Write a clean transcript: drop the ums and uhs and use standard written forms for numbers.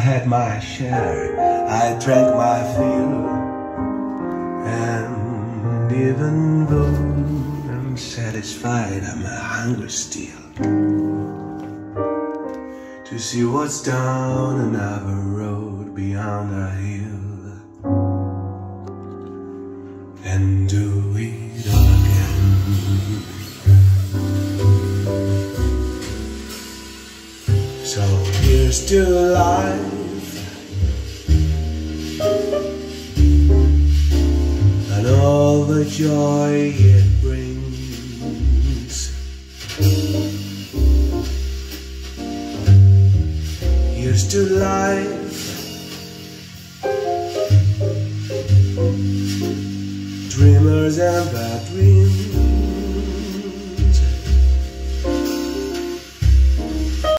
had my share, I drank my fill, and even though I'm satisfied, I'm hungry still to see what's down another road beyond a hill, and do it all again. So here's to life and all the joy it brings. Here's to life, dreamers and bad dreams.